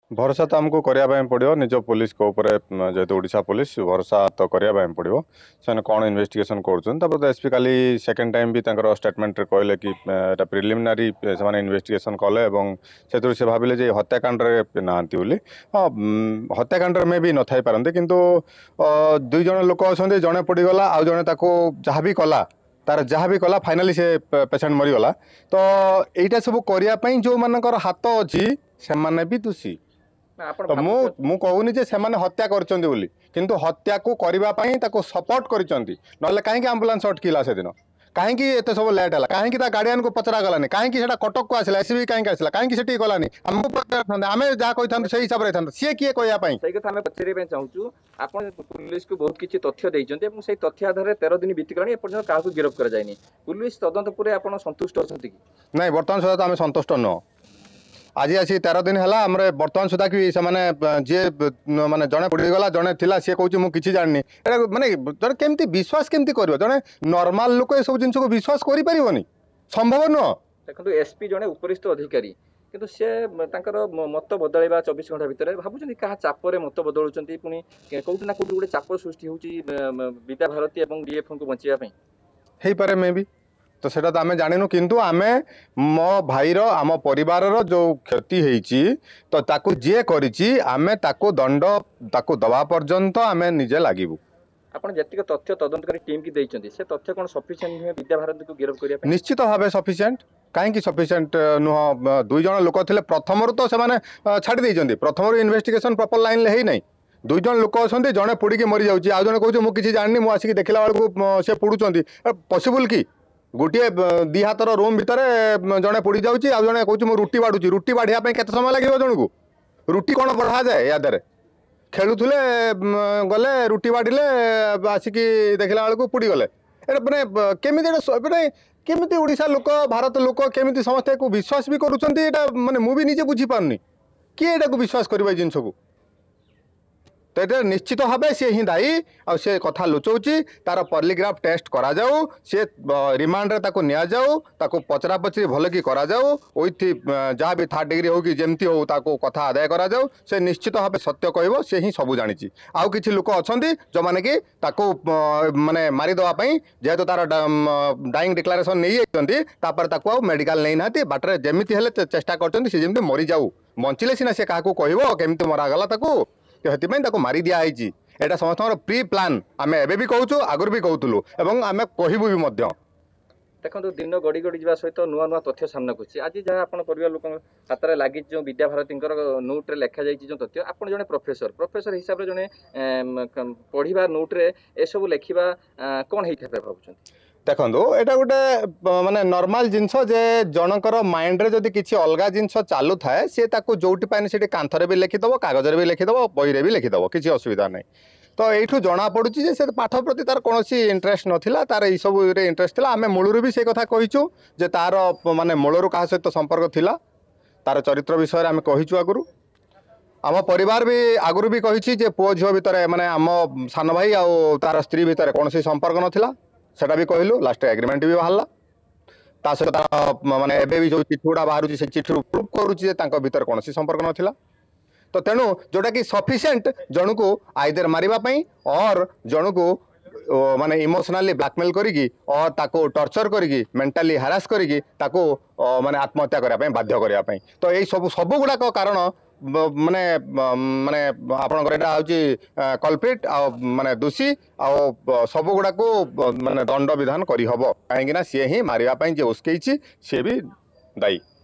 भरोसा तो आमको करने पड़ो निज पुलिस को ऊपर जेहेतु ओडिशा पुलिस भरोसा तो करने पड़ो से कौन इन्वेस्टिगेशन कर एसपी काली सेकेंड टाइम भी स्टेटमेंट कहले कि प्रिलिमिनारी से इन्वेस्टिगेशन कले से भाविले जे हत्याकांड ना हाँ हत्याकांड में भी न थी पारती किंतु दुई जन लोक अच्छा जड़े पड़गला आउ जड़े जहाँ भी कला तार जहाँ भी कला फाइनाली से पेसेंट मरीगला तो यहाँ सब करने जो मानकर हाथ अच्छी से भी दोषी तो मु कहूनी जे सेमाने हत्या करचंदी बोली किंतु हत्या को करबा पई ताको सपोर्ट करचंदी नले काहे कि एम्बुलेंस अटकिला से दिन काहे कि एते सब लेट हला काहे कि ता गार्डियन को पचरा गलानी काहे कि सेटा कटक को आसला एसबी काहे कि आसला काहे कि सेठी गलानी हमको पचरा आमे जा कहिथान से हिसाब रे थान से किए कहया पई सही कथा हमें पचरे पे चाहूचु आपण पुलिस को बहुत किछि तथ्य देइचंती एवं सेही तथ्य आधार 13 दिन बीत गलानी एपर्यंत काहू गिरफ्त कर जायनी पुलिस तदंत पुरे आपण संतुष्ट अछंती कि नहीं वर्तमान सुधा आमे संतुष्ट न आज आसी 13 दिन है बर्तमान सुधा कि से जी माने जड़े पड़गला जड़े थिला सी कहूँ मुझे जाननी माने जड़े केमती विश्वास केमती कर जड़े नॉर्मल लोक ये सब जिन को विश्वास कर पारिबनी संभव नुह देखो एसपी जड़े उपरिस्थ अधिकारी किंतु से मत बदलवा 24 घंटा भितर भावुँ क्या चापर मत बदलुंट पुणी कौट ना कौट गोटे चाप सृष्टि होची विद्या भारती और डीएफ को बचाई हो पारे मे भी तो सेटा तो आमे जानिनु किंतु आमे मो भाईर आम परिवार जो क्षति होईची तो ताकू जे करिची आमे ताकू दंड ताकू दवा पर्यंत आमे निजे लागिबु आपण जतिक तथ्य तदंतकारी टीम की देइचंती से तथ्य कोन सफिशिएंट है विद्या भारती को गिरफ्त करिया पे निश्चित भाबे सफिशिएंट काहे कि सफिशिएंट नुह दुई जन लोक थिले प्रथमरु तो से माने छाडी देइचंती प्रथमरु इन्वेस्टिगेशन प्रॉपर लाइन ले हेई नै दुई जन लोक अछंती जने पुडी के मरि जाउची आ जने कहू मु किछि जाननी मु आसी देखला बेलकू से पुडुचंती पॉसिबल की गोटे दी हाथर रूम भितर जड़े पड़ जाऊँगी आ जड़े कहूँ रुटी बाढ़ुची रुटी बाढ़िया के समय लगे जन को रुटी कौन बढ़ा जाए या देर खेलुले गले रुटी बाढ़िले आसिकी देखला बेलू पुड़ी गले मैंने केमी केमी ओडिशा लोक भारत लोक केमी समस्ते को विश्वास भी करुँच माने मुझे निजे बुझीपारनी किए यहाँ को विश्वास कर जिन को तो ये निश्चित भाव सी ही दायी से कथा लुचाऊँगी तार पॉलीग्राफ टेस्ट करा जाऊ सी रिमांड रे ताको निया जाऊ ताको पचरा पचरी भल कि करा जाऊ विथ जहाँ भी 3rd डिग्री हो कि जमती हो ताको कथा आदाय करा जाऊ से निश्चित भाव सत्य कहब से ही सब जानी आउ किछि लोक अछंती जो माने कि ताको माने मारी दवा पई जेहेतु तार डाइंग डिक्लेरेशन नहीं जाइछंती तापर ताको आउ मेडिकल नहीं नाती बाटरे जेमिति हेले चेष्टा करछंती से जेमिति मरी जाऊ बंचिले सिना से काहाको कहबो केमिति मरा गला ताको तो मारी दिया यहाँ समस्त प्री प्लान आम एवं भी कहूँ आगुरी भी कहूलु एवं आम कहबू भी देखो दिन गड़ी गड़ी जावा सहित नुआ नुआ तथ्य सामना कर आज जहाँ आप परिवार लोक हाथ में लगी जो विद्या भारती नोट्रे लिखा जाए जो तथ्य आप जड़े प्रोफेसर हिसाब से जड़े पढ़ा नोट्रे एसबू लिखा कौन होता भावुं देखो यहाँ गोटे माने नॉर्मल जिनस जे जनकर माइंड रे जदि किसी अलग जिनस चालू थाए सी जोटी पानी से कांथरे भी लिखिदब कागज भी लिखिदब बही भी लिखिदब किसी असुविधा नहीं तो यू जना पड़ी से पाठ प्रति तार कौन इंटरेस्ट नाला तार सब इंटरेस्ट था आम मूलर भी से कथा कहीचु जे तार माने मूलर क्या सहित संपर्क थिला तार चरित्र विषय आम कहीचु आगुरी आम परिवार भी आगुरी भी कही पुओ झील भितर माने आम सान भाई आउ तार स्त्री भितर कौन संपर्क नाला सेटा भी कहलु लास्ट एग्रीमेंट भी बाहर ता सहित माने एबे भी जो चिठी गुड़ा बाहर से चिठी प्रूफ करुच्ची भीतर कौन संपर्क नाला तो तेणु जोटा कि सफिशिएंट जन को आइदर मारिबा और जन को माने इमोशनली ब्लैकमेल करिकी और ताको टर्चर करिकी मेंटली हारास करिकी ताको माने आत्महत्या करने बाध्य करने तो यही सब गुड़ाक कारण माने माने आपनकर एटा होची कल्प्रिट आ माने दोषी आ सब गुड़ा को माने दंड विधान करी हबो काहेकि ना सी ही मारिबा पई जे उसकेइछि से भी दायी।